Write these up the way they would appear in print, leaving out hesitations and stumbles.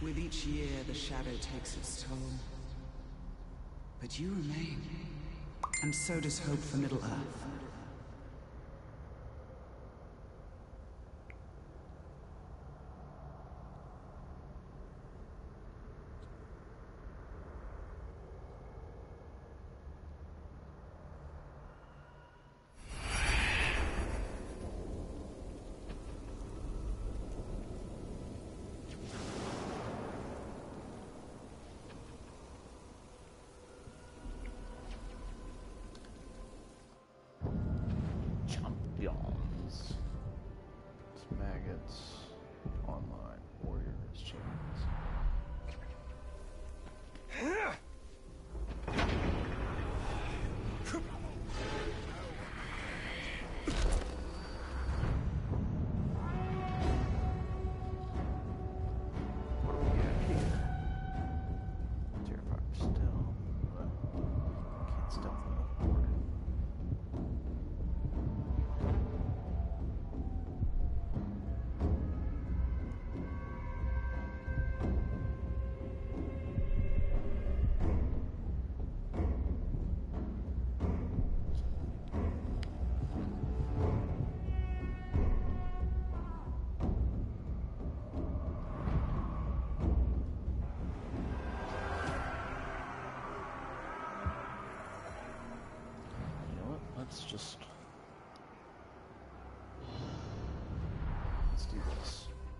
With each year, the shadow takes its toll. But you remain. And so does hope for Middle-earth. Let's do this.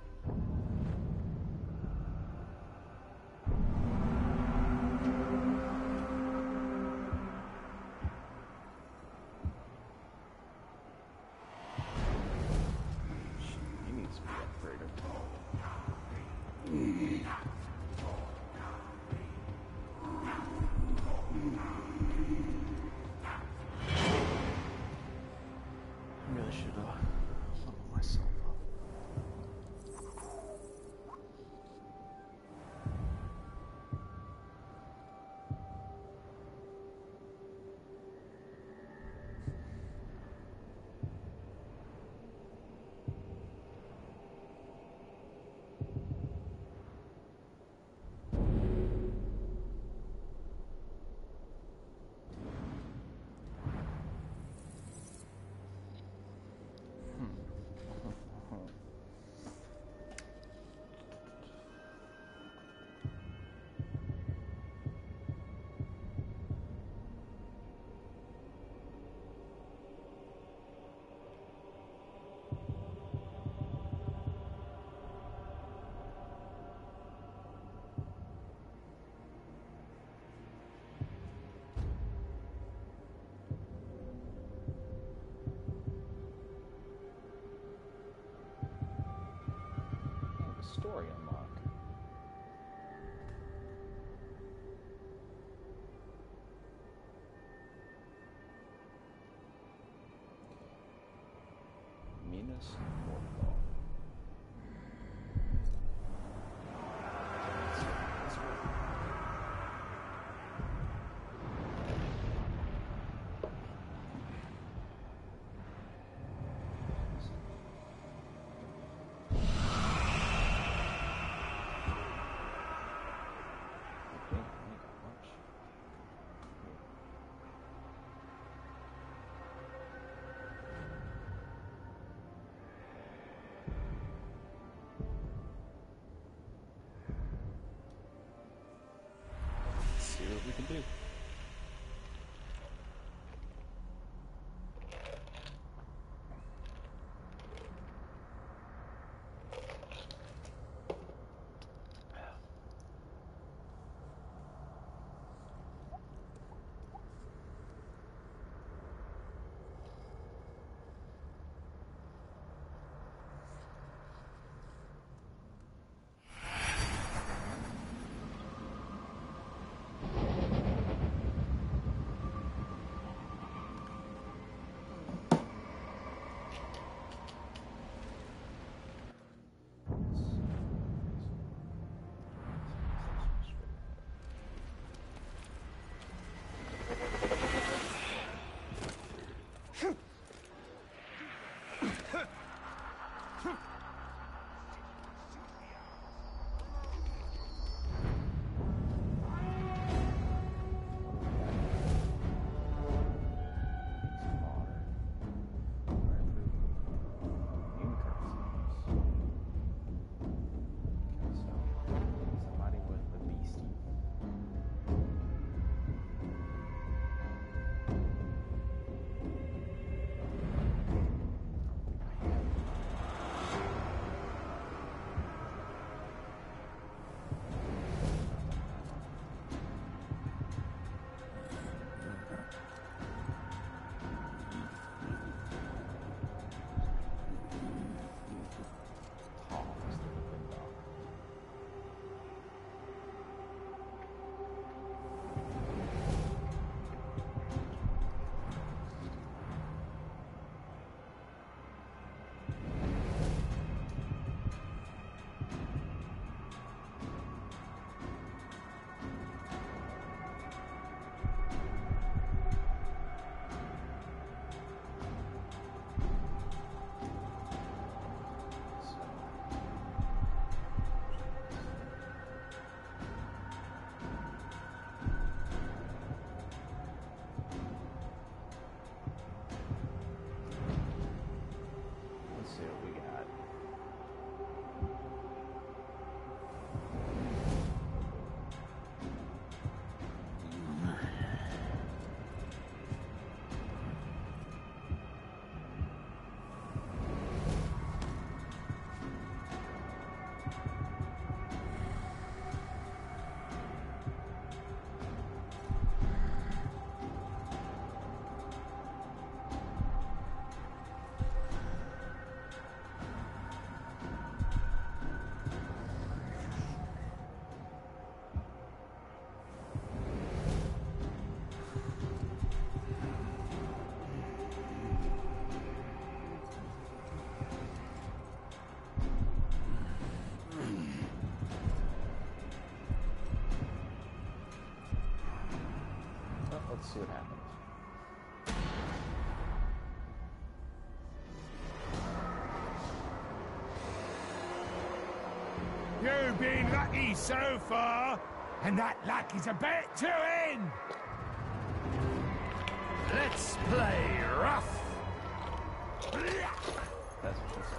He needs to be upgraded. I really should level myself up. Story unlock. Minas Morgul. See what we can do. Let's see what happens. You've been lucky so far, and that luck is about to end. Let's play rough. That's what she said.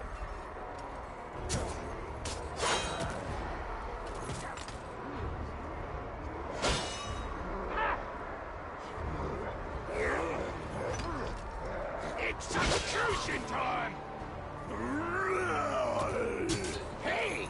Execution time! Hey!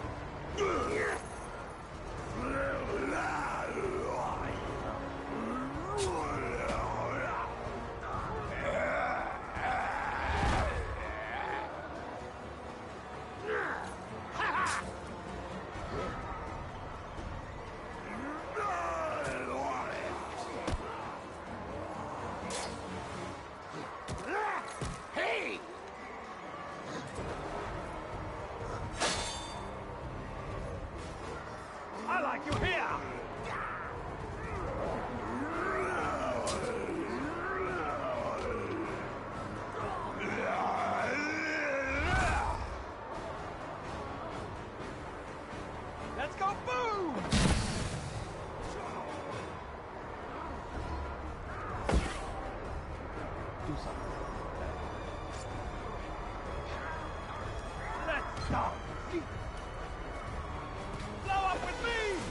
Hey! I like you here! Let's go boom! Do something. Let's go! Blow up with me!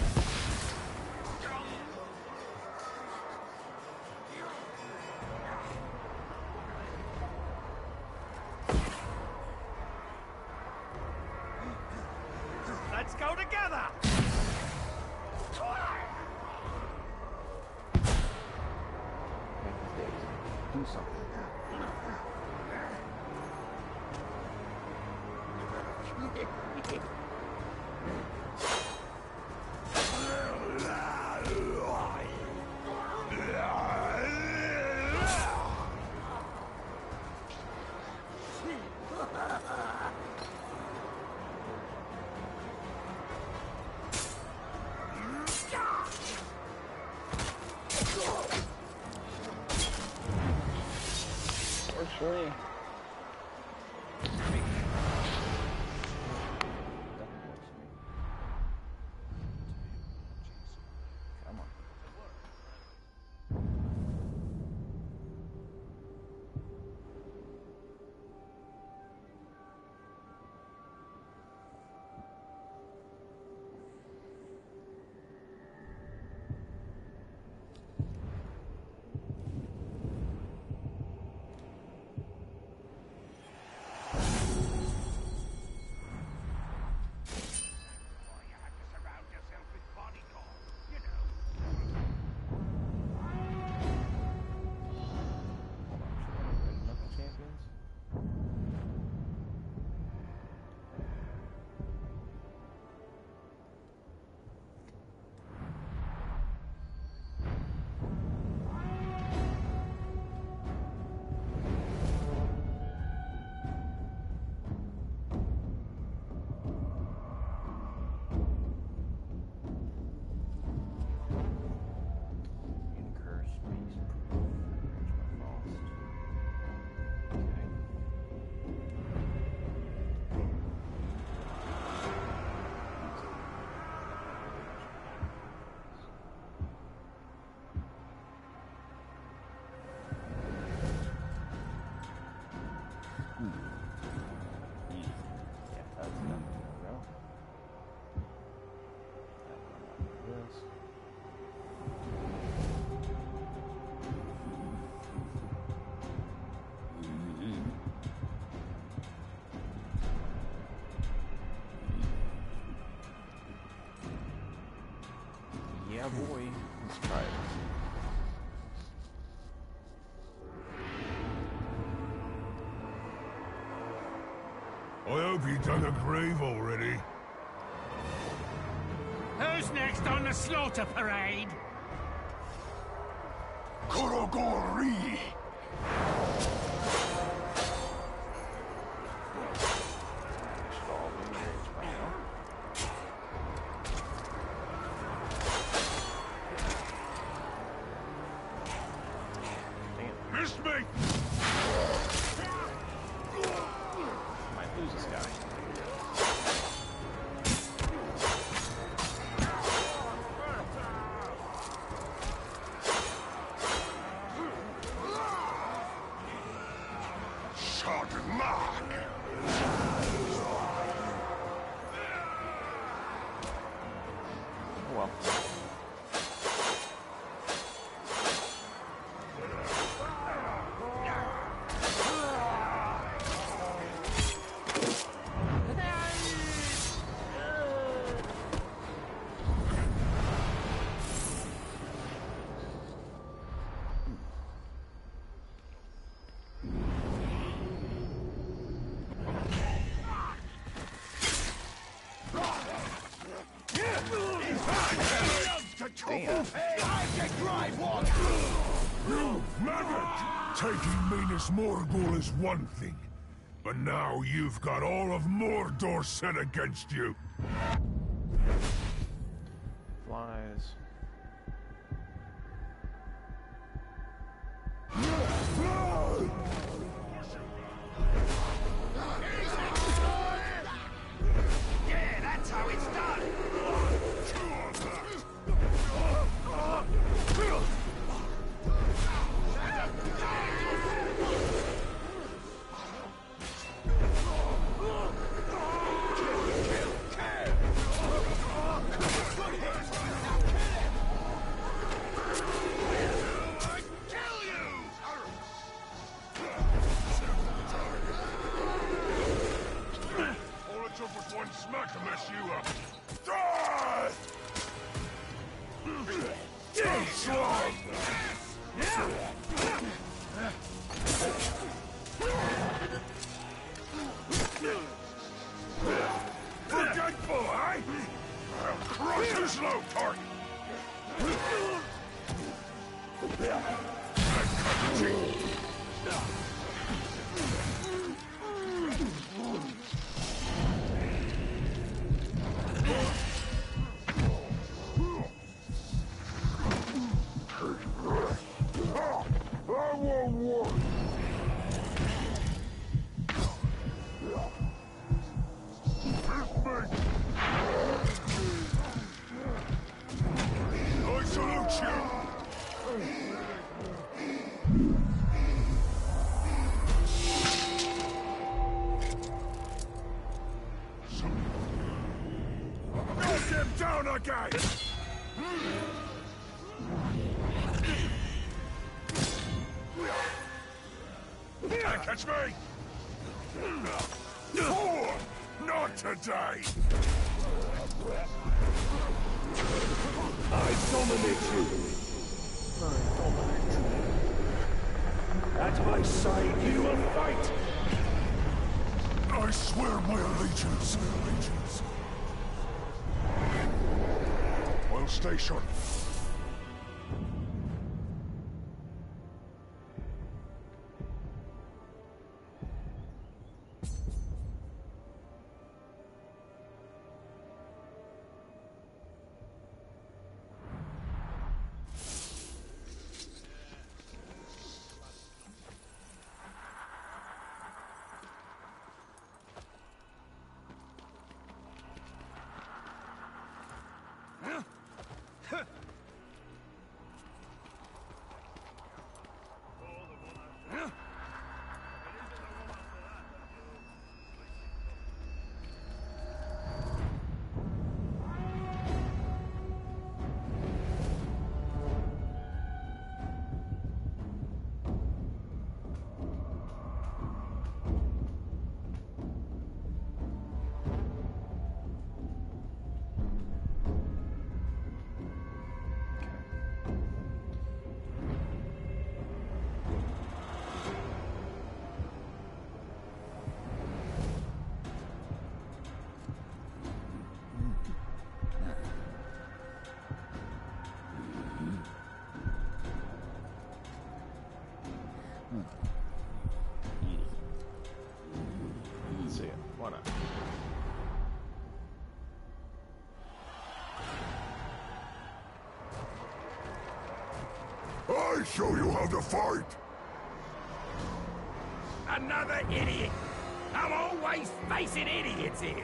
Let's go together! Do something. Works for me. Come on. Yeah, boy. Let's try it. I hope you've done a grave already. Who's next on the slaughter parade? Korogori! Might lose this guy. Damn. You maggot! Taking Minas Morgul is one thing, but now you've got all of Mordor set against you. Flies. Yeah, that's how it's done! One smack to mess you up. Die! Forgetful, eh? I'll crush his low target. I won't worry. I salute you. Knock him down again! Catch me! Four! Not today! I dominate you! At my side you will fight! I swear my allegiance. Well, station. Let's see it. Why not? I show you how to fight! Another idiot! I'm always facing idiots here!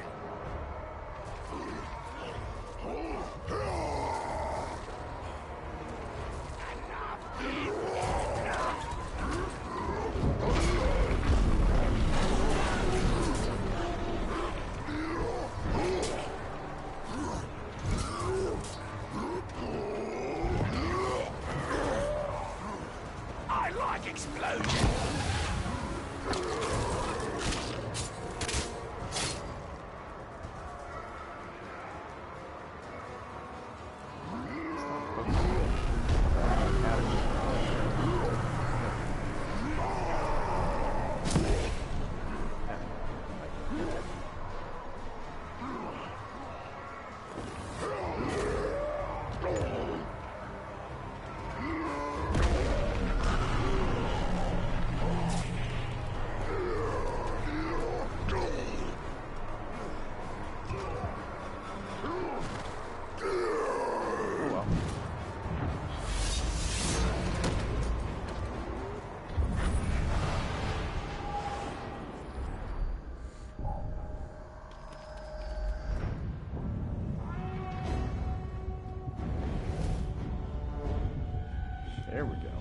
I like explosions! There we go.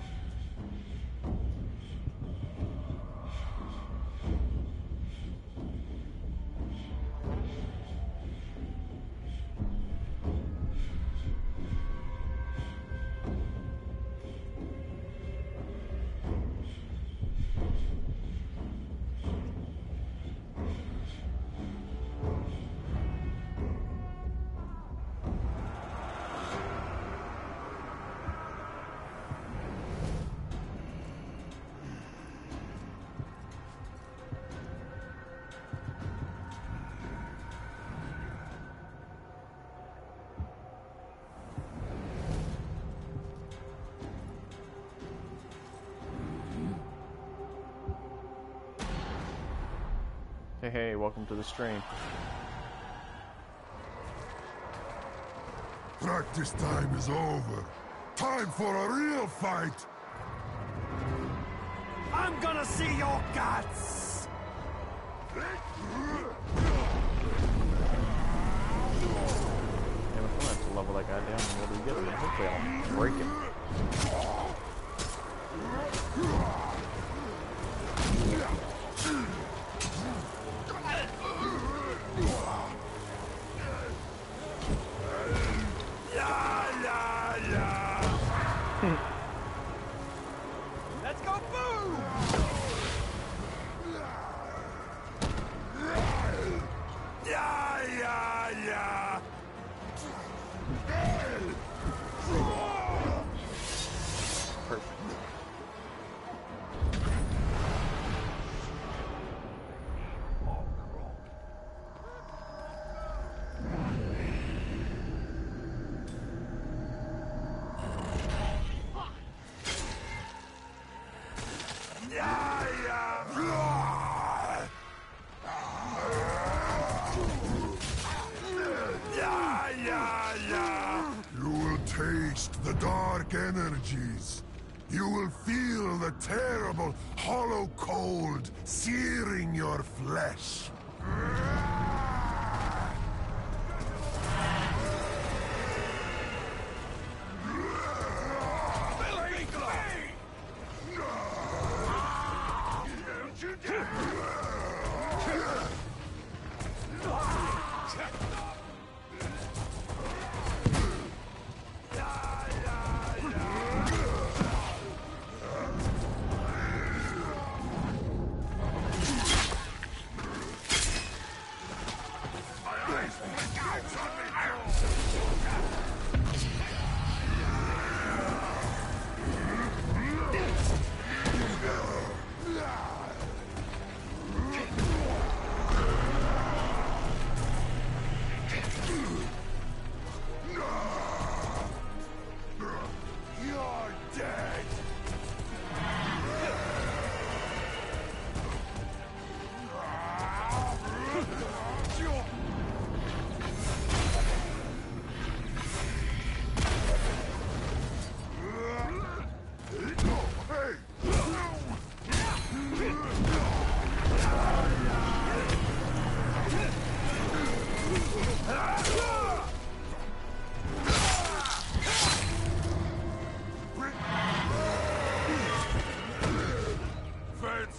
Hey, welcome to the stream. Practice time is over. Time for a real fight! I'm gonna see your guts! Yeah, we're gonna have to level that guy down and what do we get there? Hopefully I don't break him. Let's go boom! Yeah! Perfect. You will taste the dark energies. You will feel the terrible, hollow cold searing your flesh.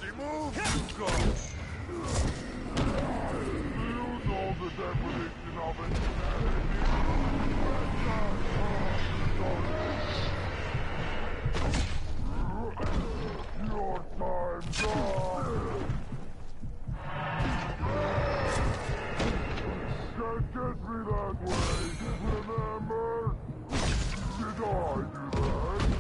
Move, you go! Use all the definition of insanity. Your time's up! Can't get me that way, remember? Did I do that?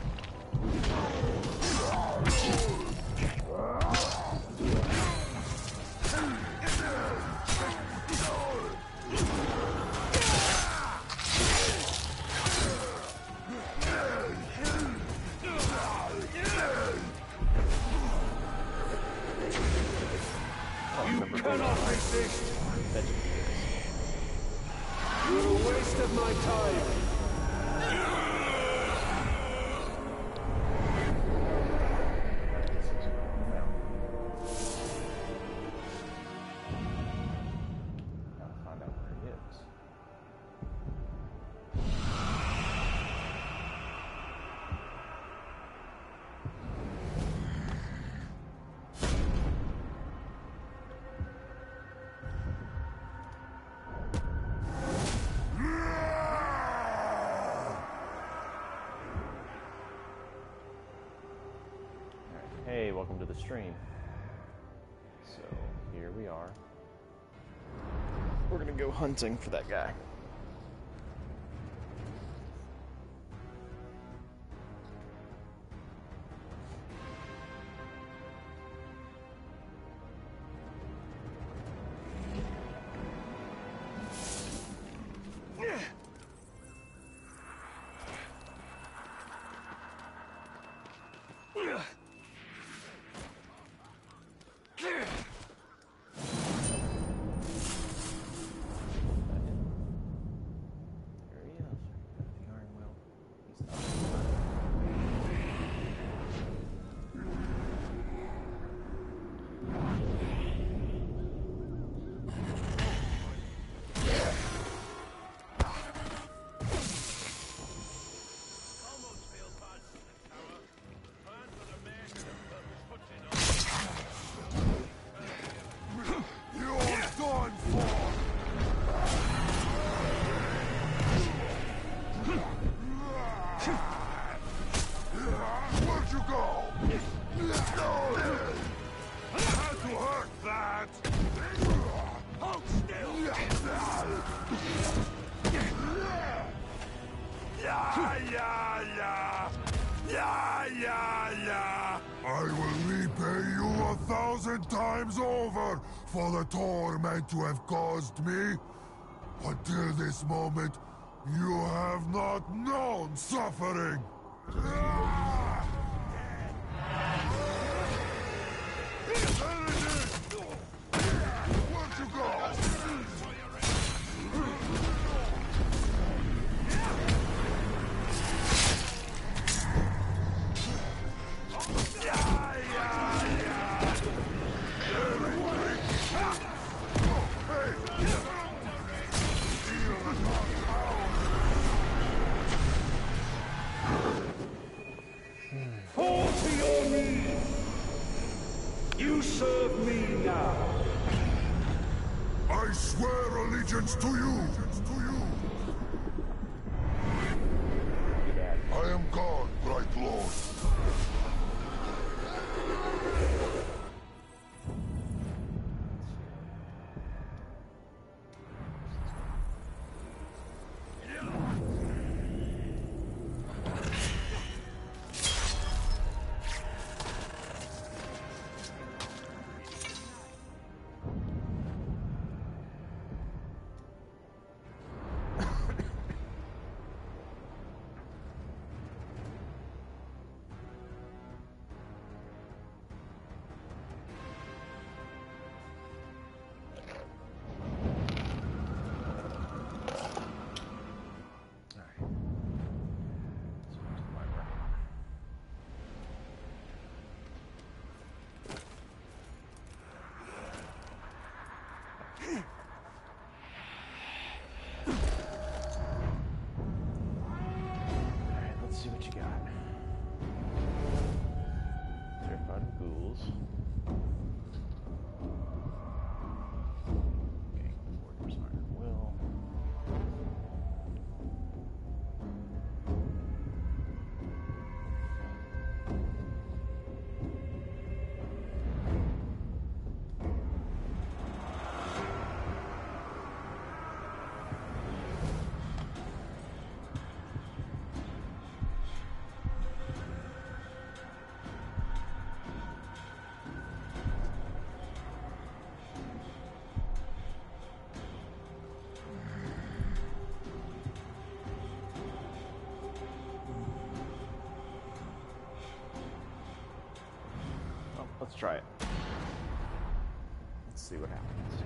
You cannot resist! You're a waste of my time! Gotta find out where he is. Hey, welcome to the stream. So, here we are. We're gonna go hunting for that guy. I will repay you 1,000 times over for the torment you have caused me. Until this moment, you have not known suffering. Where'd you go? Fall to your knees! You serve me now! I swear allegiance to you! I am God, Bright Lord. Let's try it. Let's see what happens.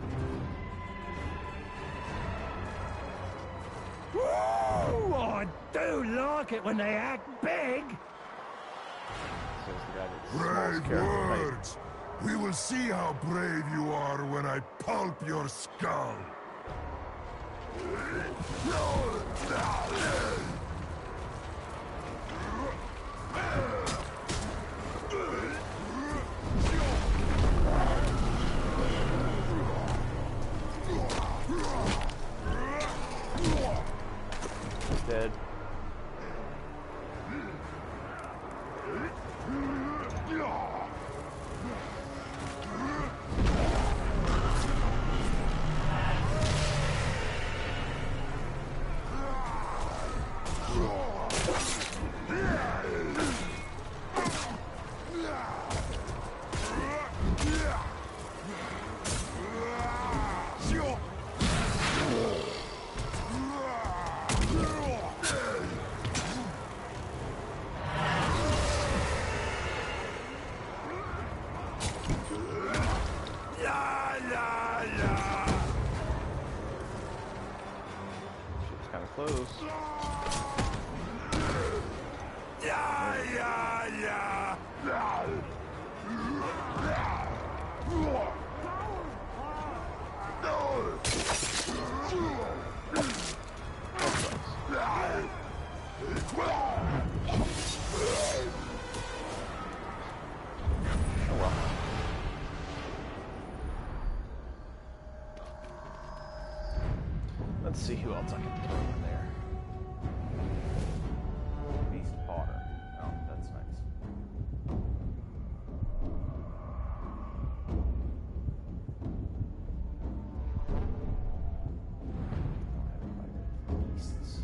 Woo! I do like it when they act big. Says the guy that's Brave character. words! We will see how brave you are when I pulp your skull! He's dead. Shit's kind of close. Oh well. Let's see who else I can throw in there. Beast Potter. Oh, that's nice. Don't have anybody with beasts.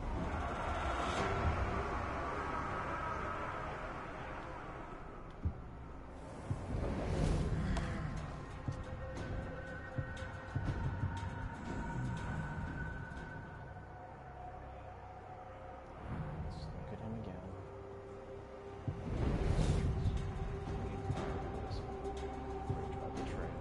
Let's look at him again. Bridge by the trail.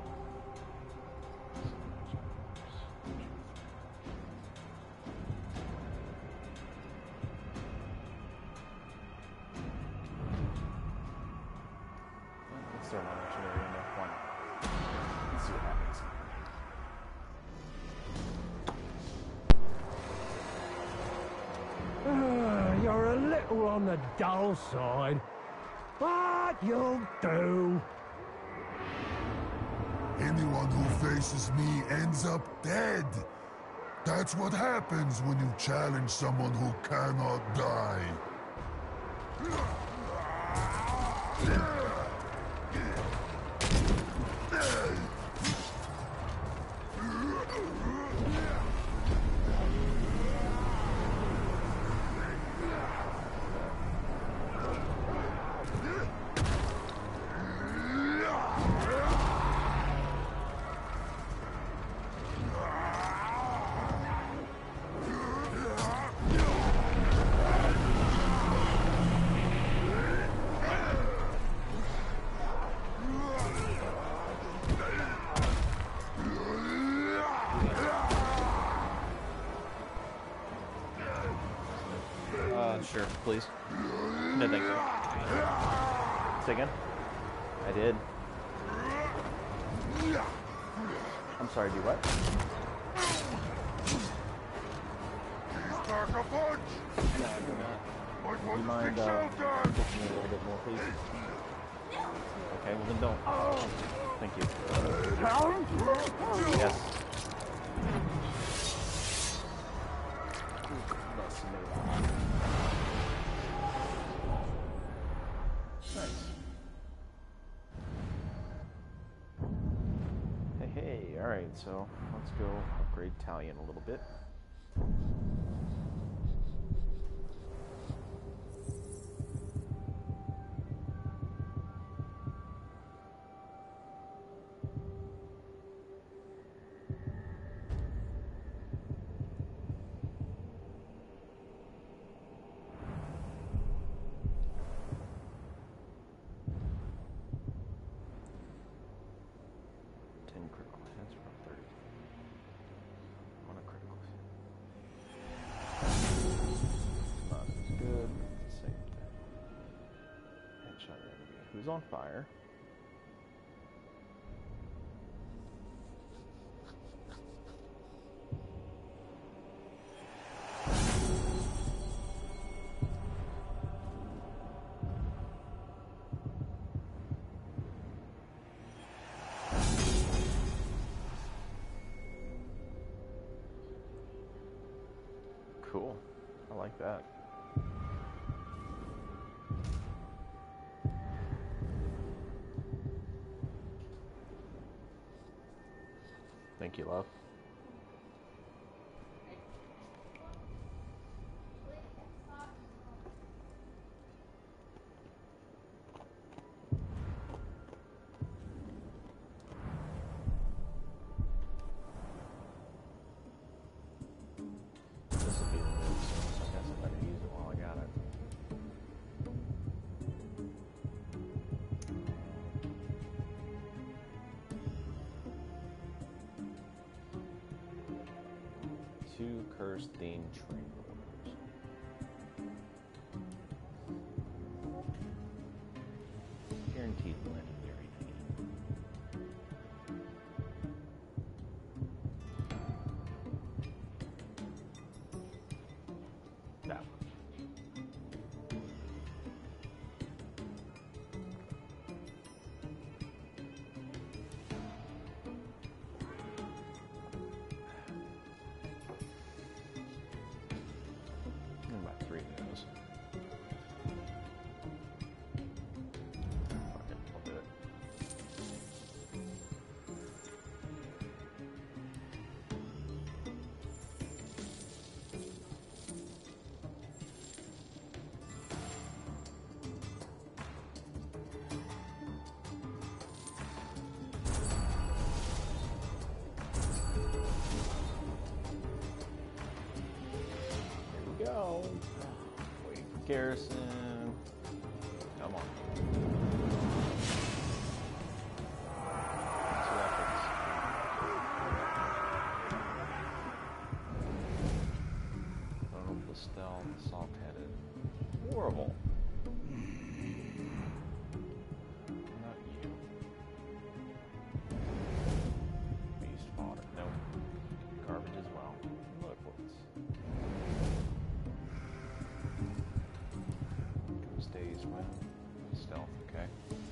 Let's throw one missionary in there. Why not? Let's see what happens. You're a little on the dull side, but you'll do. Anyone who faces me ends up dead. That's what happens when you challenge someone who cannot die. Sure, please. No, thank you. Say again? I did. I'm sorry, do what? Back a punch! No, I do not. What Do you was mind the showdown? pushing me a little bit more, please? Okay, well then don't. Thank you. Yes. Nice. Hey, alright, so let's go upgrade Talion a little bit. is on fire. Cool. I like that. Thank you, love. This will be removed soon, so I guess I better use it while I got it. Two cursed themed train orders. Guaranteed legendary theme. That one. About 3 of those. Fuck it, I'll do it. Here we go. Waiting for Garrison. Come on. Two efforts. Vulnerable stealth, salt-headed. Horrible. Not you. Beast fodder. Nope. Garbage as well. Look what's. Stays well. Stealth, okay.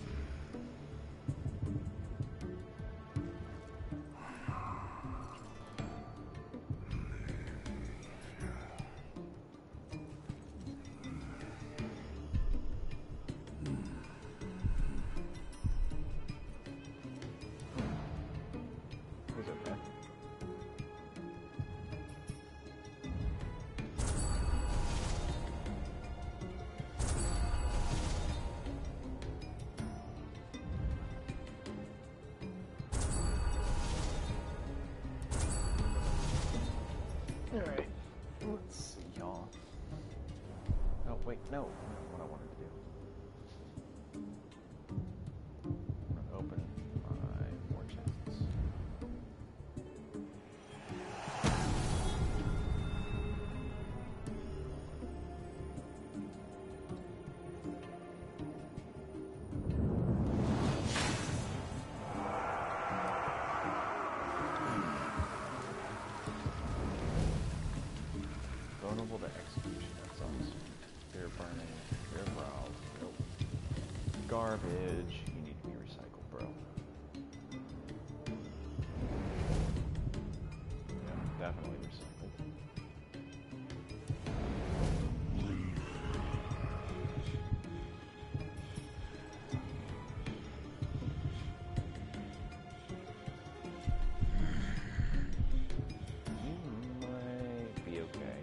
Is it okay? Alright, let's see, y'all. Oh, wait, no, not what I wanted to do. I'm gonna open my more chests. Vulnerable to execution, that sucks. Fear burning, fear browse, nope. Garbage, you need to be recycled, bro. Yeah, definitely recycled. You might be okay.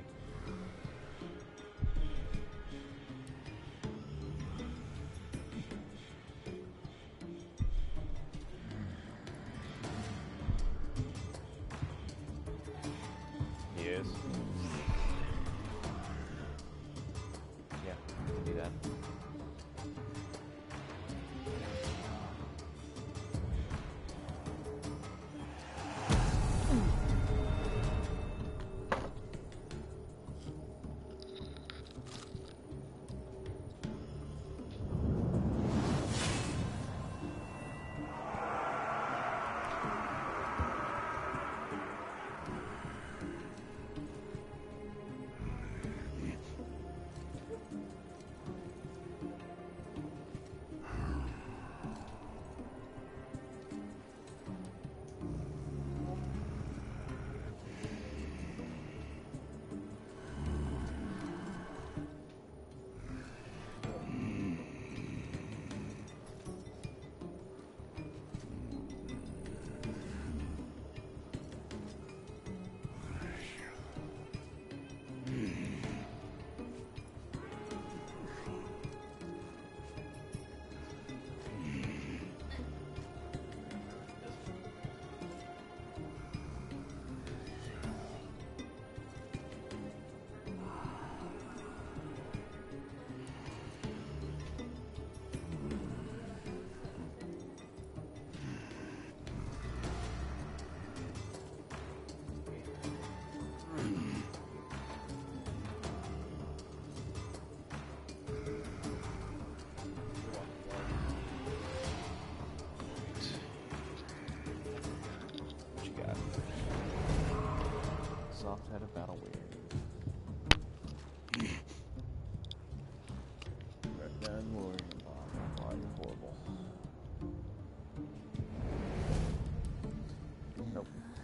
gotta win. Red Gun Warrior. Oh, you're horrible. Nope.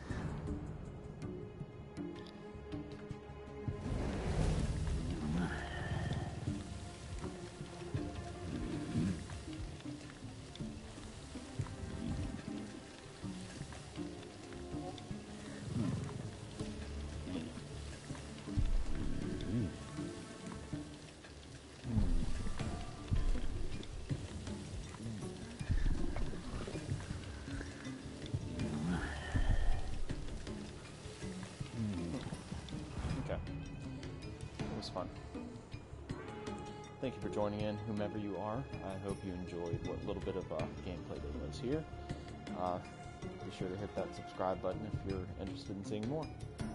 Okay. It was fun. Thank you for joining in, whomever you are. I hope you enjoyed what little bit of gameplay there was here. Be sure to hit that subscribe button if you're interested in seeing more.